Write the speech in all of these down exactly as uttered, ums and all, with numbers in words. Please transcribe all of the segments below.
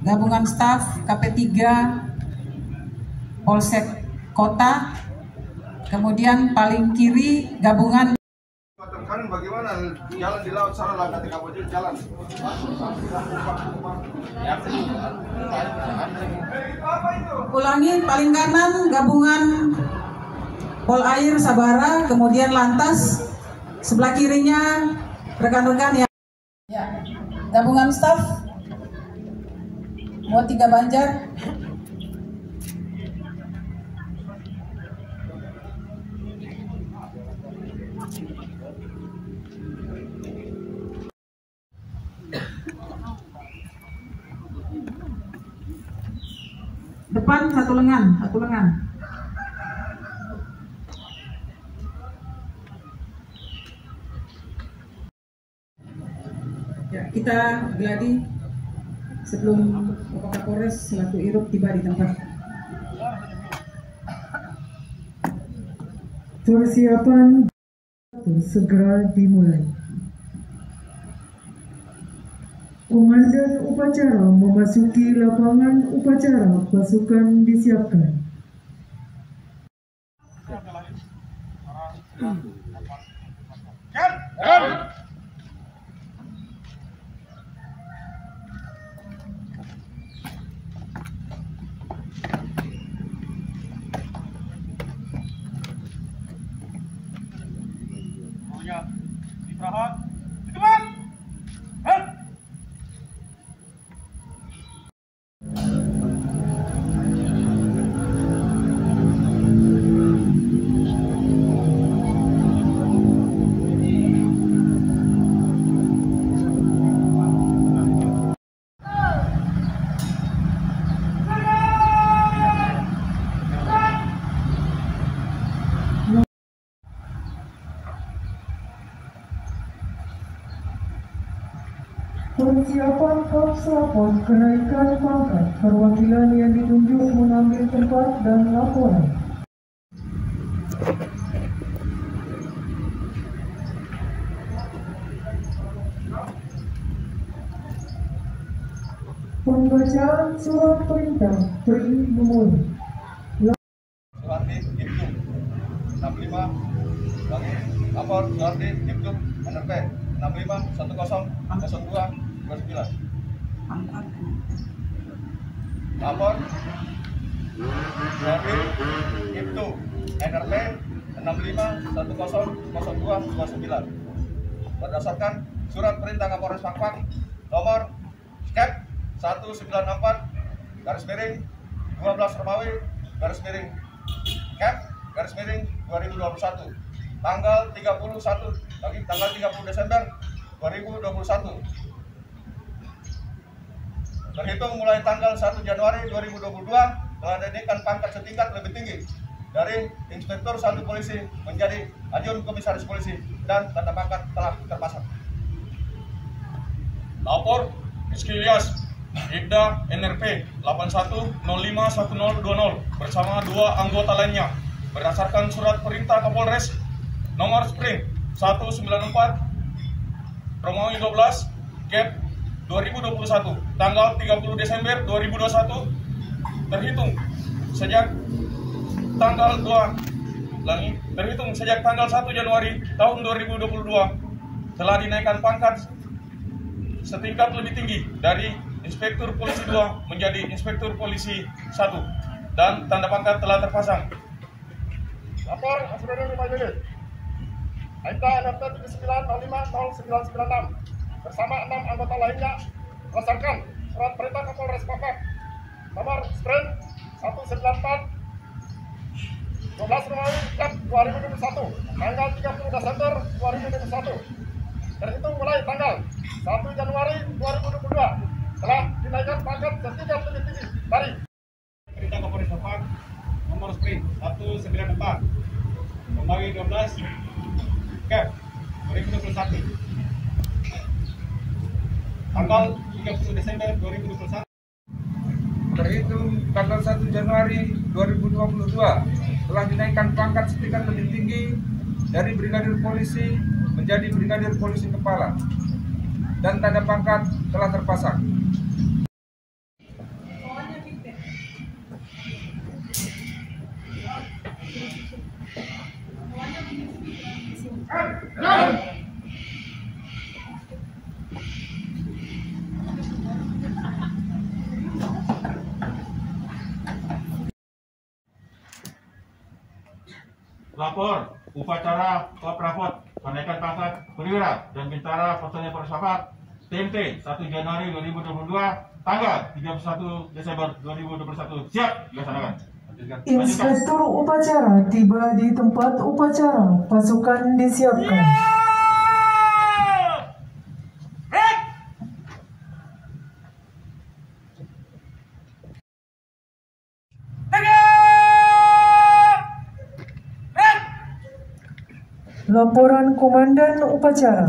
gabungan staf K P tiga Polsek Kota, kemudian paling kiri gabungan. Kan bagaimana jalan di laut sana lah ketika bocor jalan. Ulangi, paling kanan gabungan Pol Air Sabara, kemudian lantas sebelah kirinya rekan-rekan yang ya, gabungan staf buat tiga Banjar. Depan satu lengan, satu lengan. Ya, kita geladi sebelum Bapak Kapolres selaku Irub tiba di tempat. Persiapan segera dimulai. Komandan upacara memasuki lapangan upacara, pasukan disiapkan. Istirahat. Cepat. Persiapan Kapsapon kenaikan pangkat, perwakilan yang ditunjuk mengambil tempat dan laporan. Pembacaan surat perintah Pri memulai. Suhardi Ibnu enam lima bagi lapor Suhardi Ibnu N R P enam lima satu nol nol dua dua sembilan. Lapor Suhardi Ibnu N R P enam lima satu nol nol dua dua sembilan berdasarkan surat perintah Kapolres Pangpang nomor skep satu sembilan empat garis miring dua belas Romawi garis miring Cap garis miring dua ribu dua puluh satu tanggal tiga puluh satu bagi tanggal tiga puluh Desember dua ribu dua puluh satu terhitung mulai tanggal satu Januari dua ribu dua puluh dua telah dinaikkan pangkat setingkat lebih tinggi dari Inspektur satu Polisi menjadi Ajun Komisaris Polisi dan tanda pangkat telah terpasang. Lapor Rizky Ilyas Ibda N R P delapan satu nol lima satu nol dua nol bersama dua anggota lainnya berdasarkan surat perintah Kapolres nomor Spring satu sembilan empat Romawi dua belas Gap dua ribu dua puluh satu tanggal tiga puluh Desember dua ribu dua puluh satu terhitung sejak tanggal dua lagi terhitung sejak tanggal satu Januari tahun dua ribu dua puluh dua telah dinaikkan pangkat setingkat lebih tinggi dari Inspektur Polisi dua menjadi Inspektur Polisi satu dan tanda pangkat telah terpasang. Lapor Asrul lima unit I K N R T tujuh sembilan nol lima nol sembilan sembilan enam bersama enam anggota lainnya berdasarkan surat perintah Kapolres Pangpang nomor Spring satu sembilan empat dua belas Romawi Cap dua ribu dua puluh satu tanggal tiga puluh Desember dua ribu dua puluh satu terhitung mulai tanggal satu Januari dua ribu dua puluh dua telah dinaikkan pangkat setingkat lebih tinggi dari Perintah Kapolres Pangpang nomor Spring satu sembilan empat Romawi dua belas Cap dua ribu dua puluh satu tanggal tiga puluh Desember dua ribu dua puluh satu terhitung tanggal satu Januari dua ribu dua puluh dua telah dinaikkan pangkat setingkat lebih tinggi dari Brigadir Polisi menjadi Brigadir Polisi Kepala dan tanda pangkat telah terpasang. lapor upacara Koprapot kenaikan pangkat perwira dan bintara personel Polres Papak T M T satu Januari dua ribu dua puluh dua tanggal tiga puluh satu Desember dua ribu dua puluh satu. Siap dilaksanakan. Inspektur upacara tiba di tempat upacara. Pasukan disiapkan. Laporan Komandan Upacara.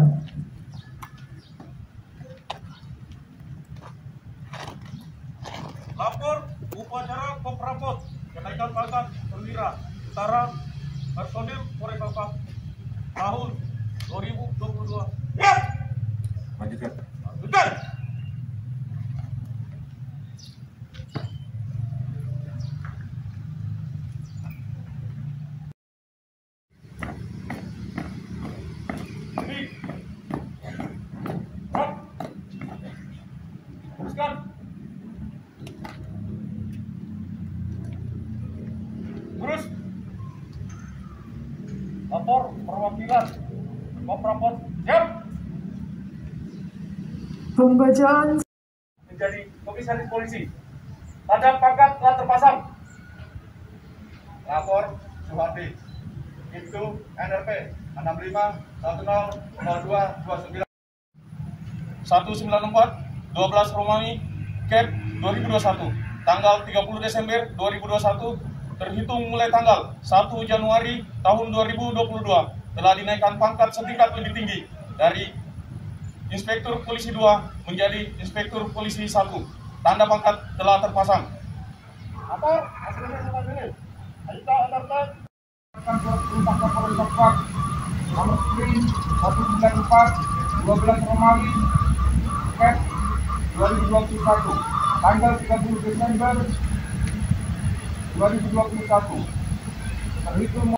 Lapor upacara Koprapot kenaikan pangkat perwira bintara personil Polres Papak tahun dua ribu dua puluh dua. Ya. Lanjutkan. Lanjutkan. Ini. Hop. Teruskan. Terus lapor perwakilan Koprapot siap Pembacaan menjadi komisaris polisi. Tanda pangkat telah terpasang. Lapor Suhardi itu N R P enam lima satu nol nol dua dua sembilan satu sembilan empat dua belas Romawi Cap dua ribu dua puluh satu tanggal tiga puluh Desember dua ribu dua puluh satu terhitung mulai tanggal satu Januari tahun dua ribu dua puluh dua telah dinaikkan pangkat setingkat lebih tinggi dari Inspektur Polisi dua menjadi Inspektur Polisi satu. Tanda pangkat telah terpasang. Lapor hasilnya semua ini. Aita N R P Surat perintah Kapolres Papak nomor screen satu sembilan empat dua belas Romawi Cap dua ribu dua puluh satu tanggal tiga puluh Desember dua ribu dua puluh satu terhitung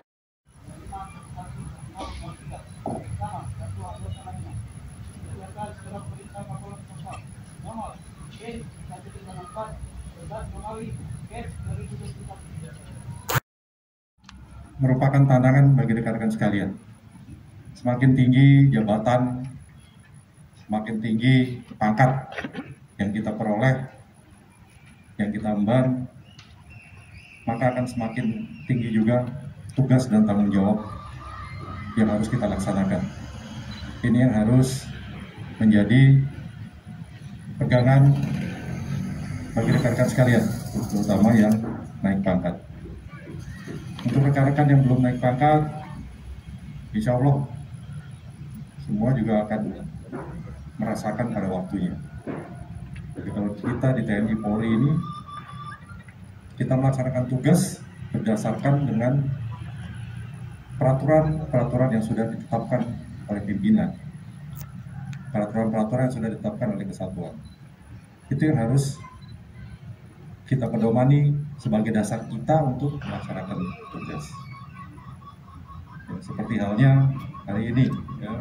merupakan tantangan bagi rekan-rekan sekalian. Semakin tinggi jabatan, semakin tinggi pangkat yang kita peroleh, yang kita emban, maka akan semakin tinggi juga tugas dan tanggung jawab yang harus kita laksanakan. Ini yang harus menjadi pegangan bagi rekan-rekan sekalian, terutama yang naik pangkat. Untuk rekan-rekan yang belum naik pangkat, insya Allah semua juga akan merasakan pada waktunya. Jadi kalau kita di T N I Polri ini, kita melaksanakan tugas berdasarkan dengan peraturan-peraturan yang sudah ditetapkan oleh pimpinan, peraturan-peraturan yang sudah ditetapkan oleh kesatuan. Itu yang harus kita pedomani sebagai dasar kita untuk melaksanakan tugas. Ya, seperti halnya hari ini, ya.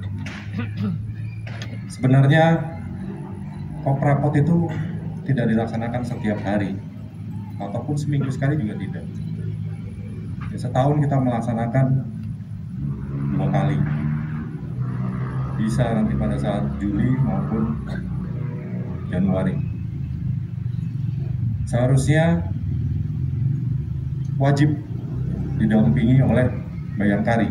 Sebenarnya Koprapot itu tidak dilaksanakan setiap hari, ataupun seminggu sekali juga tidak. Ya, setahun kita melaksanakan dua kali. Bisa nanti pada saat Juli maupun Januari. Seharusnya wajib didampingi oleh Bayangkari,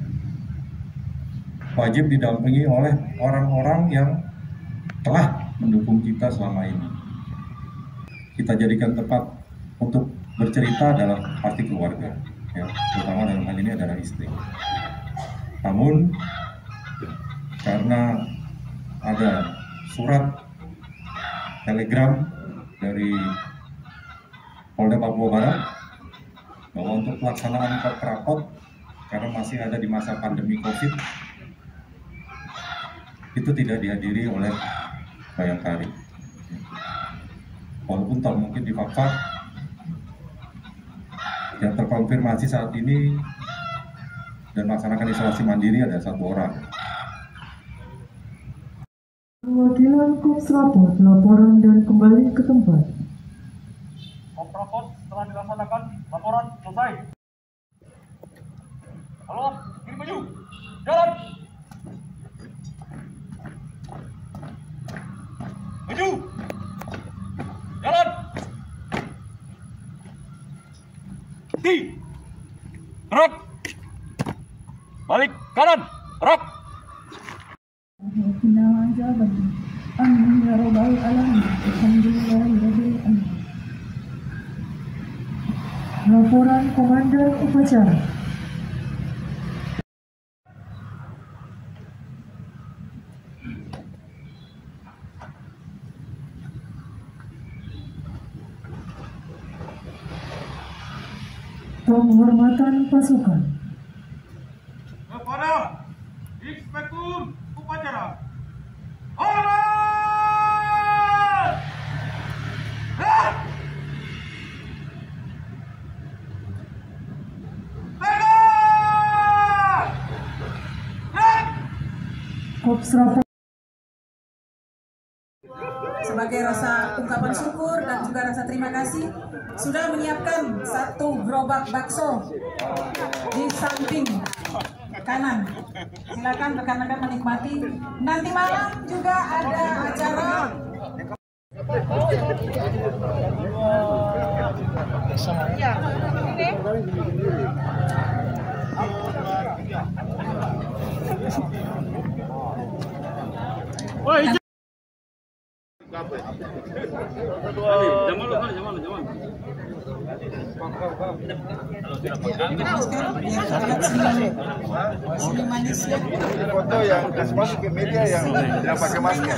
wajib didampingi oleh orang-orang yang telah mendukung kita selama ini. Kita jadikan tempat untuk bercerita dalam arti keluarga, ya, terutama dalam hal ini adalah istri. Namun karena ada surat telegram dari Polda Papua Barat bahwa untuk pelaksanaan Koprapot karena masih ada di masa pandemi COVID itu tidak dihadiri oleh Bayangkari. Walaupun tak mungkin di Papak yang terkonfirmasi saat ini dan melaksanakan isolasi mandiri ada satu orang. Perwakilan Kops Rapot laporan dan kembali ke tempat. Koprapot telah dilaksanakan, laporan selesai. Halo, kiri maju. Jalan. Maju. Jalan. Di. Rok. Balik kanan. Rok. Amin ya rabbal alamin. Alhamdulillahirabbil alamin. Laporan Komandan Upacara. Penghormatan pasukan. Kepada Inspektur Upacara. Hormat! Rat! Tegak! Rat! Korps Rapor. Sebagai rasa ungkapan syukur dan juga rasa terima kasih, sudah menyiapkan satu gerobak bakso di samping kanan. Silakan rekan-rekan menikmati. Nanti malam juga ada acara Foto yang kasih masuk ke media yang tidak pakai masker.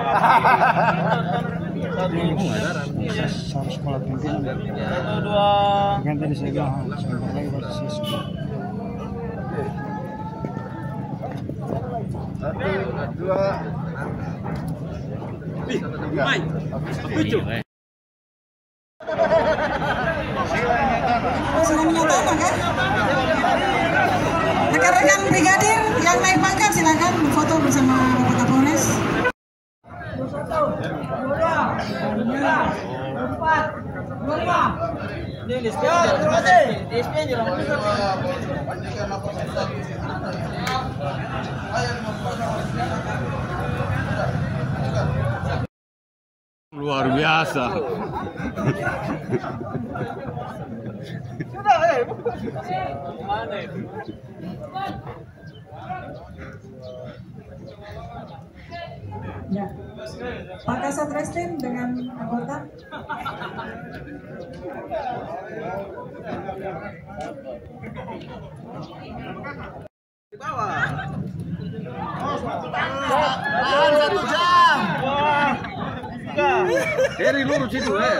Satu, dua, tiga. sudah menyatakan kan? Rekan-rekan brigadir yang naik pangkat silakan berfoto bersama Bapak Kapolres. Luar biasa. Ya, Pak Kasat Reskrim dengan anggota. Di bawah. Tahan satu jam. Heri lurus itu ya.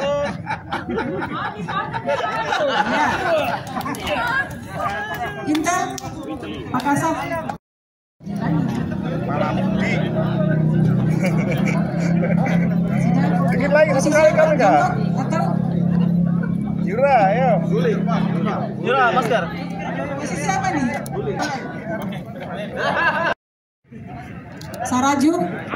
Intel, Pak Kasat. Malam budi. Dikit lagi satu kali kan enggak? Jura, ayo. Sulit. Jura, masker. Posisi apa nih? Saraju.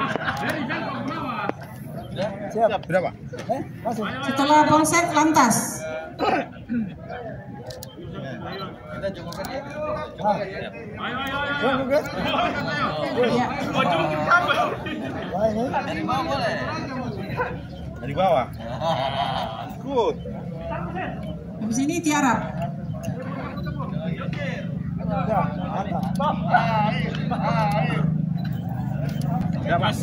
Siap. Berapa? Setelah Polsek Lantas. Kita jongkokkan ya. Ya. Dari bawah boleh. Dari bawah. Good. Habis ini tiarap. Ya, Mas.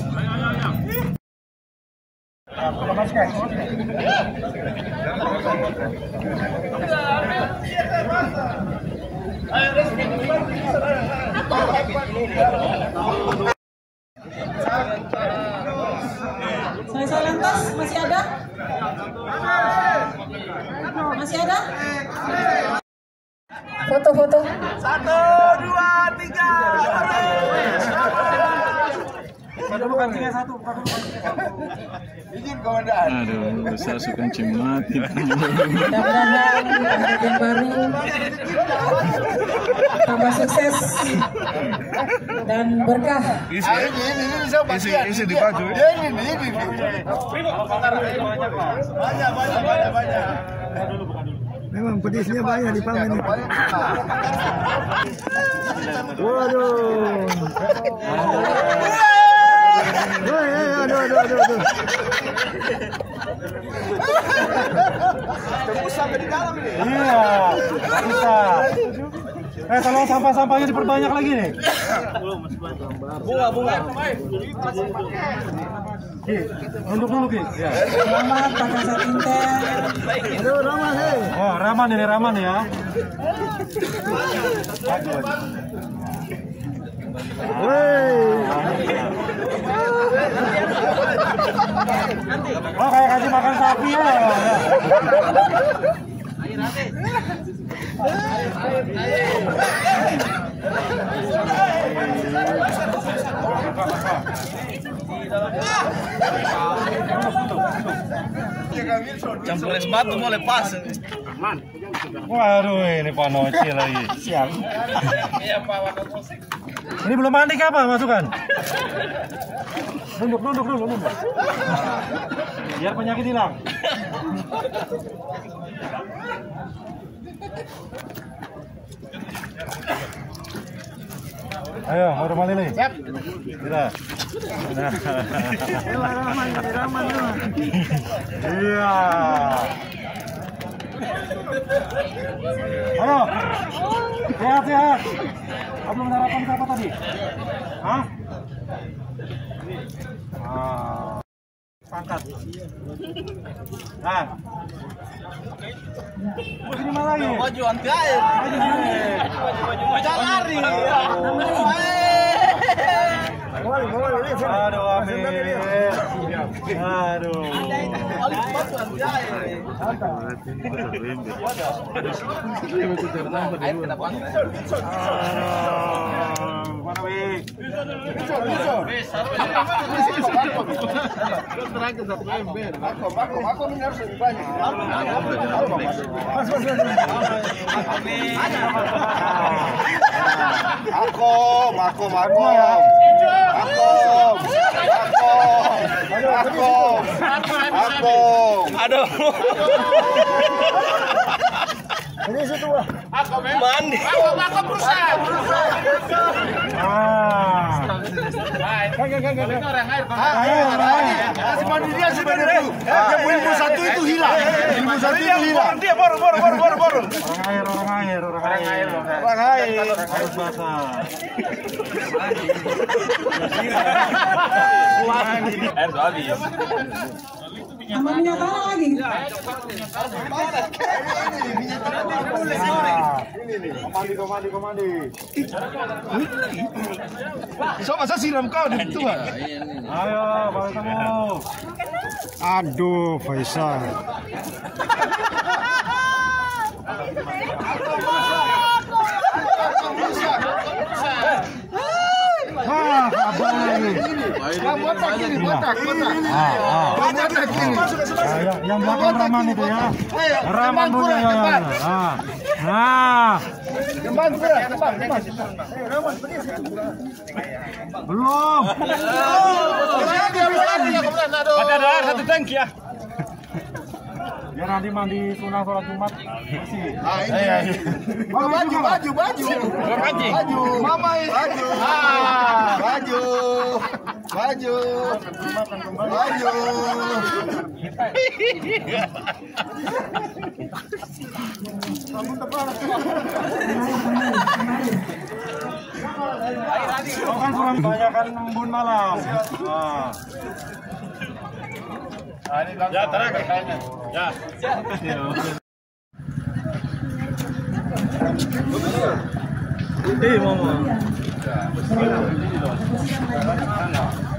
Selesai lantas masih ada? Masih ada? Foto-foto. Satu, dua, tiga. Izin komandan. Aduh, saya suka cemati. Mudah-mudahan yang baru tambah sukses dan berkah. Isi, ini bisa isi, isi di baju. Ini, ini, ini. Banyak, banyak, banyak, banyak. Memang pedisnya banyak di pamen ini. Waduh. Woi, aduh, aduh, aduh, aduh. Tembus sampai di dalam ini. Iya, bisa. Eh, tolong sampah-sampahnya diperbanyak lagi nih. Bunga, bunga. Ki, untuk dulu Ki. Ya. Selamat pakai set intel. Aduh, Raman hei. Oh, Raman ini Raman ya. Aduh, aduh. Woi. Oh, kayak kasih makan sapi ya. Campur es batu mau lepas. Waduh, ini panoci lagi. Siap. Iya, Pak, warna musik. Ini belum mandi apa masukkan? Nunduk, nunduk dulu, nunduk. Biar penyakit hilang. Ayo, mau rumah lili. Siap. Kita. Nah. Raman, Raman, Raman. Iya. Halo. Sehat, sehat. Belum sarapan apa tadi? Hah? Ah. Pangkat. Nah. Ini malah lagi. Baju anti air. Maju, Baju baju lari. Boleh, boleh. Aduh, amin. Aduh. Baju anti air. Air kena pantai. Mana wih? Aku, aku, aku ini harus lebih banyak. Aku, aku, aku, aku, aku, aku, Aduh. Ini situ. Aku mandi. Aku aku berusaha. Ah. Kan kan kan kan orang air. Ayo, ayo. Kasih mandi dia sebenarnya. Yang ilmu satu itu hilang. Ilmu satu itu hilang. Dia baru baru baru baru baru. Orang air, orang air, orang air. Orang air. Harus basah. Air sudah habis. Tambah minyak tanah lagi. Komandi, komandi, komandi. So masa siram kau di tua. Ayo, balik kamu. Aduh, Faisal. Wah, abang lagi. Kamu otak ini, otak, otak. Ah, ah. Banyak lagi ini. Nah, yang, yang belakang Raman itu ya. Raman dulu ya. ya. Nah, nah. Kembang pura, kembang, kembang. Belum. Ada air satu tanki ya. Ya nanti mandi sunah sholat Jumat bersih. Ah, ini. Baju, baju, baju. Baju. Mama ini. Baju. Ah, baju. Baju. Baju. Kau kan kurang banyakan embun malam. Nah. Ya, terang kayaknya. Ya. Eh, mama.